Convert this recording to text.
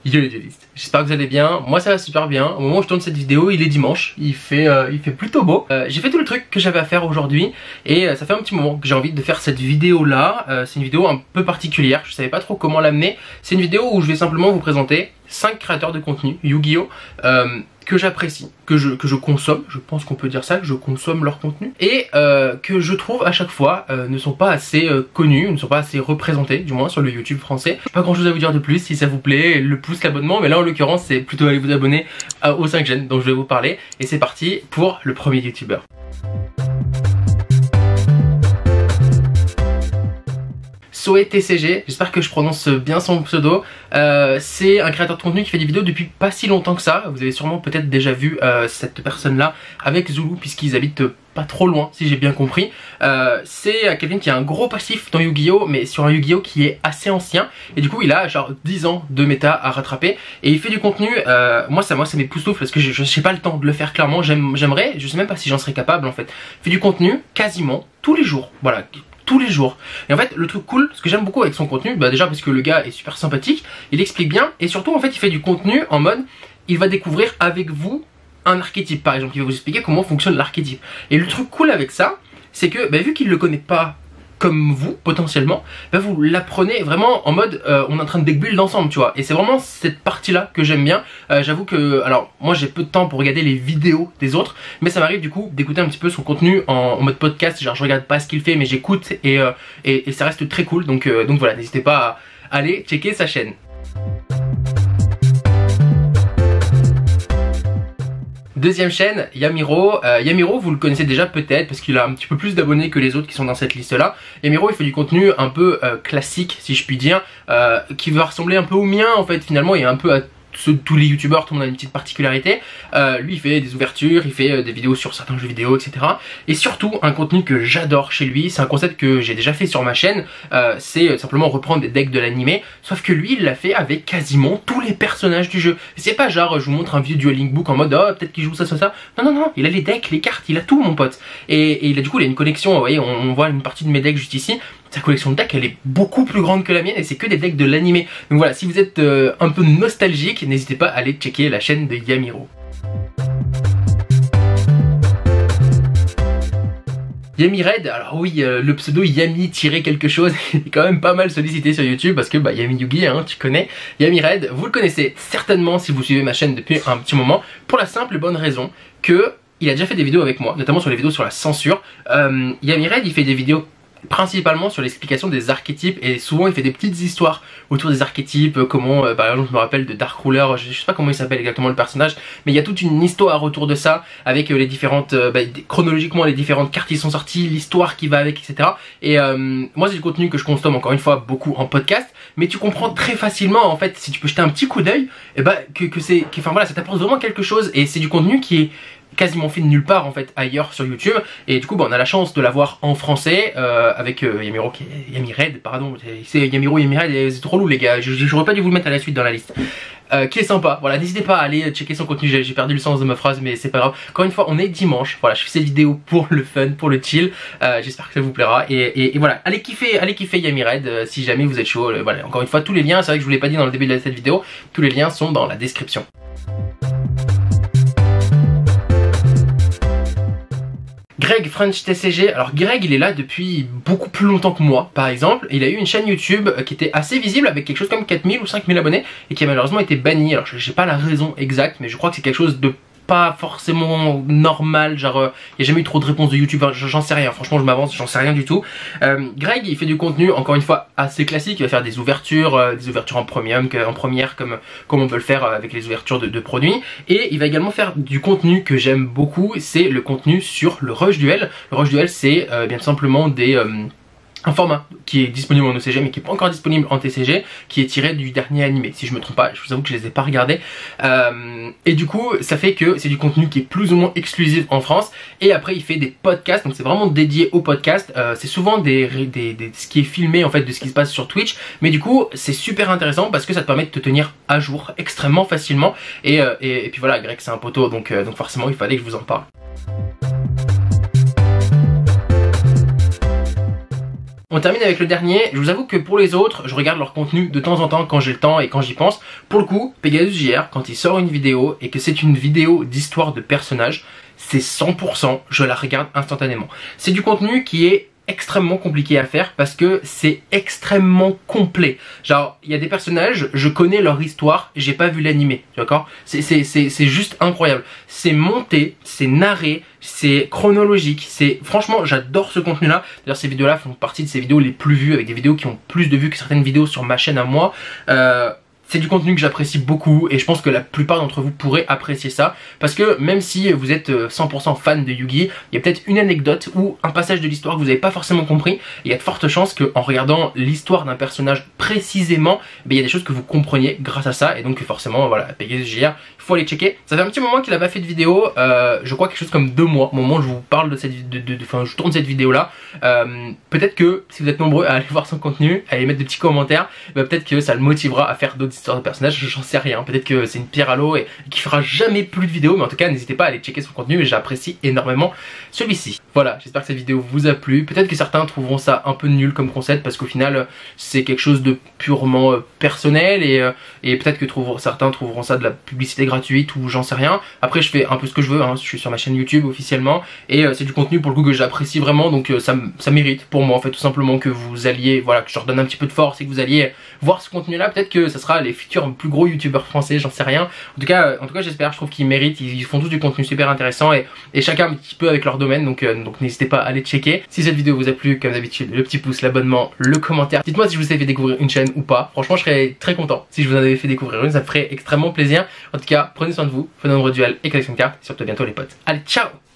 Yo les duelistes, j'espère que vous allez bien, moi ça va super bien. Au moment où je tourne cette vidéo, il est dimanche, il fait plutôt beau. J'ai fait tout le truc que j'avais à faire aujourd'hui et ça fait un petit moment que j'ai envie de faire cette vidéo là. C'est une vidéo un peu particulière, je savais pas trop comment l'amener. C'est une vidéo où je vais simplement vous présenter 5 créateurs de contenu Yu-Gi-Oh! Que j'apprécie, que je consomme, je pense qu'on peut dire ça, que je consomme leur contenu, et que je trouve à chaque fois ne sont pas assez connus, ne sont pas assez représentés, du moins sur le YouTube français. Pas grand chose à vous dire de plus, si ça vous plaît, le pouce, l'abonnement, mais là en l'occurrence c'est plutôt aller vous abonner aux 5 chaînes dont je vais vous parler, et c'est parti pour le premier YouTuber. TCG, j'espère que je prononce bien son pseudo. C'est un créateur de contenu qui fait des vidéos depuis pas si longtemps que ça. Vous avez sûrement peut-être déjà vu cette personne là avec Zulu, puisqu'ils habitent pas trop loin si j'ai bien compris. C'est quelqu'un qui a un gros passif dans Yu-Gi-Oh! Mais sur un Yu-Gi-Oh! Qui est assez ancien, et du coup il a genre 10 ans de méta à rattraper, et il fait du contenu, moi ça m'époustoufle parce que je n'ai pas le temps de le faire clairement. J'aimerais, je sais même pas si j'en serais capable en fait. Il fait du contenu quasiment tous les jours, voilà, tous les jours. Et en fait le truc cool, ce que j'aime beaucoup avec son contenu, bah déjà parce que le gars est super sympathique, il explique bien, et surtout en fait il fait du contenu en mode il va découvrir avec vous un archétype par exemple, il va vous expliquer comment fonctionne l'archétype. Et le truc cool avec ça, c'est que bah, vu qu'il le connaît pas comme vous potentiellement, bah, vous l'apprenez vraiment en mode on est en train de deck build ensemble, tu vois. Et c'est vraiment cette partie là que j'aime bien. J'avoue que, alors moi j'ai peu de temps pour regarder les vidéos des autres, mais ça m'arrive du coup d'écouter un petit peu son contenu en mode podcast. Genre je regarde pas ce qu'il fait mais j'écoute, et ça reste très cool. Donc voilà, n'hésitez pas à aller checker sa chaîne. Deuxième chaîne, Yamiro. Yamiro, vous le connaissez déjà peut-être parce qu'il a un petit peu plus d'abonnés que les autres qui sont dans cette liste là. Yamiro, il fait du contenu un peu classique si je puis dire, qui va ressembler un peu au mien en fait finalement, et un peu à tous les youtubeurs. Tout le monde a une petite particularité. Lui il fait des ouvertures, il fait des vidéos sur certains jeux vidéo, etc. Et surtout un contenu que j'adore chez lui, c'est un concept que j'ai déjà fait sur ma chaîne, c'est simplement reprendre des decks de l'animé, sauf que lui il l'a fait avec quasiment tous les personnages du jeu. C'est pas genre je vous montre un vieux dueling book en mode oh peut-être qu'il joue ça. Non, il a les decks, les cartes, il a tout mon pote. Et il a, du coup il a une collection, vous voyez, on voit une partie de mes decks juste ici. Sa collection de decks elle est beaucoup plus grande que la mienne, et c'est que des decks de l'animé. Donc voilà, si vous êtes un peu nostalgique, n'hésitez pas à aller checker la chaîne de Yamiro. Yamired, alors oui, le pseudo Yami-quelque chose est quand même pas mal sollicité sur YouTube parce que bah Yami Yugi, hein, tu connais. Yamired, vous le connaissez certainement si vous suivez ma chaîne depuis un petit moment, pour la simple et bonne raison que il a déjà fait des vidéos avec moi, notamment sur les vidéos sur la censure. Yamired, il fait des vidéos principalement sur l'explication des archétypes, et souvent il fait des petites histoires autour des archétypes, comment par exemple je me rappelle de Dark Ruler, je sais pas comment il s'appelle exactement le personnage, mais il y a toute une histoire autour de ça avec les différentes chronologiquement les différentes cartes qui sont sorties, l'histoire qui va avec, etc. Et moi c'est du contenu que je consomme encore une fois beaucoup en podcast, mais tu comprends très facilement en fait si tu peux jeter un petit coup d'œil, et enfin voilà, ça t'apporte vraiment quelque chose, et c'est du contenu qui est quasiment fait de nulle part en fait ailleurs sur YouTube. Et du coup on a la chance de l'avoir en français avec Yamiro, qui est Yamired, pardon, c'est Yamiro Yamired, c'est trop lourd les gars, j'aurais pas dû vous le mettre à la suite dans la liste. Qui est sympa, voilà, n'hésitez pas à aller checker son contenu. J'ai perdu le sens de ma phrase mais c'est pas grave. Encore une fois on est dimanche, voilà, je fais cette vidéo pour le fun, pour le chill, j'espère que ça vous plaira, et voilà, allez kiffer Yamired si jamais vous êtes chaud. Voilà, encore une fois tous les liens, c'est vrai que je vous l'ai pas dit dans le début de cette vidéo, tous les liens sont dans la description. Greg French TCG, alors Greg il est là depuis beaucoup plus longtemps que moi par exemple. Il a eu une chaîne YouTube qui était assez visible avec quelque chose comme 4000 ou 5000 abonnés, et qui a malheureusement été banni. Alors je sais pas la raison exacte, mais je crois que c'est quelque chose de pas forcément normal, genre il n'y a jamais eu trop de réponses de YouTube, j'en sais rien, franchement je m'avance, j'en sais rien du tout. Greg il fait du contenu encore une fois assez classique, il va faire des ouvertures en première comme on peut le faire avec les ouvertures de produits, et il va également faire du contenu que j'aime beaucoup, c'est le contenu sur le Rush Duel. Le Rush Duel c'est bien simplement un format qui est disponible en OCG mais qui n'est pas encore disponible en TCG, qui est tiré du dernier animé, si je me trompe pas, je vous avoue que je les ai pas regardés. Et du coup ça fait que c'est du contenu qui est plus ou moins exclusif en France. Et après il fait des podcasts, donc c'est vraiment dédié aux podcasts. C'est souvent ce qui est filmé en fait de ce qui se passe sur Twitch, mais du coup c'est super intéressant parce que ça te permet de te tenir à jour extrêmement facilement. Et puis voilà, Greg c'est un poteau, donc forcément il fallait que je vous en parle. On termine avec le dernier. Je vous avoue que pour les autres, je regarde leur contenu de temps en temps quand j'ai le temps et quand j'y pense. Pour le coup, Pegasus JR, quand il sort une vidéo et que c'est une vidéo d'histoire de personnages, c'est 100%, je la regarde instantanément. C'est du contenu qui est extrêmement compliqué à faire parce que c'est extrêmement complet. Genre, il y a des personnages, je connais leur histoire, j'ai pas vu l'animé, d'accord? C'est juste incroyable. C'est monté, c'est narré, c'est chronologique, c'est franchement, j'adore ce contenu-là. D'ailleurs, ces vidéos-là font partie de ces vidéos les plus vues, avec des vidéos qui ont plus de vues que certaines vidéos sur ma chaîne à moi. C'est du contenu que j'apprécie beaucoup et je pense que la plupart d'entre vous pourraient apprécier ça parce que même si vous êtes 100% fan de Yu-Gi, il y a peut-être une anecdote ou un passage de l'histoire que vous n'avez pas forcément compris et il y a de fortes chances qu'en regardant l'histoire d'un personnage précisément, il y a des choses que vous compreniez grâce à ça et donc forcément voilà, Pegasus JR, il faut aller checker. Ça fait un petit moment qu'il n'a pas fait de vidéo, je crois quelque chose comme 2 mois au moment où je vous parle de cette enfin je tourne cette vidéo là. Peut-être que si vous êtes nombreux à aller voir son contenu, à aller mettre des petits commentaires, peut-être que ça le motivera à faire d'autres histoires de personnages, j'en sais rien, peut-être que c'est une pierre à l'eau et qu'il fera jamais plus de vidéos, mais en tout cas n'hésitez pas à aller checker son contenu et j'apprécie énormément celui-ci. Voilà, j'espère que cette vidéo vous a plu, peut-être que certains trouveront ça un peu nul comme concept parce qu'au final c'est quelque chose de purement personnel et peut-être que certains trouveront ça de la publicité gratuite ou j'en sais rien. Après je fais un peu ce que je veux, hein. Je suis sur ma chaîne YouTube officiellement et c'est du contenu pour le coup que j'apprécie vraiment, donc ça mérite pour moi en fait tout simplement que vous alliez, voilà, que je leur donne un petit peu de force et que vous alliez voir ce contenu là, peut-être que ça sera les futurs plus gros youtubeurs français, j'en sais rien. En tout cas j'espère, je trouve qu'ils méritent, ils font tous du contenu super intéressant et chacun un petit peu avec leur domaine, donc n'hésitez pas à aller checker. Si cette vidéo vous a plu, comme d'habitude, le petit pouce, l'abonnement, le commentaire. Dites-moi si je vous ai fait découvrir une chaîne ou pas. Franchement je serais très content si je vous en avais fait découvrir une, ça me ferait extrêmement plaisir. En tout cas prenez soin de vous, prenez un nombre duel et collection de cartes, et surtout à bientôt les potes. Allez, ciao!